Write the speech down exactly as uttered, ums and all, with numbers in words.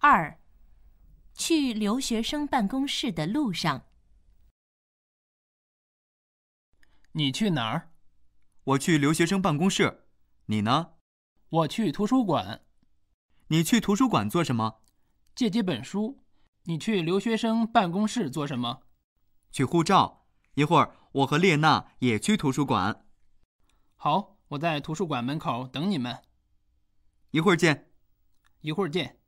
二，去留学生办公室的路上。 你去哪儿？ 我去留学生办公室。你呢？ 我去图书馆。 你去图书馆做什么？ 借几本书。你去留学生办公室做什么？ 取护照。一会儿我和列娜也去图书馆。 好，我在图书馆门口等你们。 一会儿见。 一会儿见。